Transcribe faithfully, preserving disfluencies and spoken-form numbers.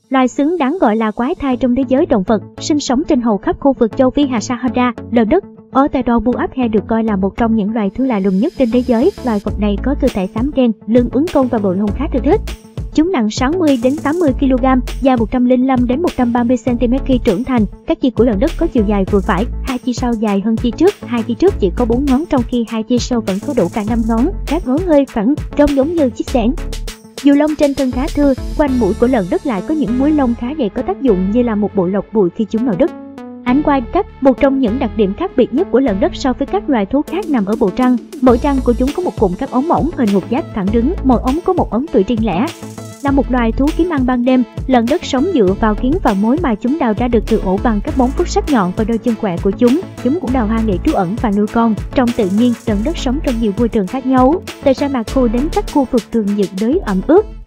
Loài xứng đáng gọi là quái thai trong thế giới động vật, sinh sống trên hầu khắp khu vực châu Phi Hạ Sahara, lợn đất. Oterobuaphe được coi là một trong những loài thú lạ lùng nhất trên thế giới. Loài vật này có cơ thể xám đen, lưng uốn cong và bộ lông khá thưa thớt. Chúng nặng sáu mươi đến tám mươi ki lô gam, dài một trăm lẻ lăm đến một trăm ba mươi xăng ti mét khi trưởng thành. Các chi của lợn đất có chiều dài vừa phải, hai chi sau dài hơn chi trước, hai chi trước chỉ có bốn ngón trong khi hai chi sau vẫn có đủ cả năm ngón. Các ngón hơi phẳng, trông giống như chiếc xẻng. Dù lông trên thân khá thưa, quanh mũi của lợn đất lại có những múi lông khá dày có tác dụng như là một bộ lọc bụi khi chúng vào đất. Ánh quai cắt, một trong những đặc điểm khác biệt nhất của lợn đất so với các loài thú khác nằm ở bộ răng. Mỗi răng của chúng có một cụm các ống mỏng hình hột giác thẳng đứng, mỗi ống có một ống tụy riêng lẻ. Là một loài thú kiếm ăn ban đêm, lợn đất sống dựa vào kiến và mối mà chúng đào ra được từ ổ bằng các móng vuốt sắc nhọn và đôi chân khỏe của chúng. Chúng cũng đào hang để trú ẩn và nuôi con. Trong tự nhiên, lợn đất sống trong nhiều môi trường khác nhau, từ sa mạc khô đến các khu vực thường nhiệt đới ẩm ướt.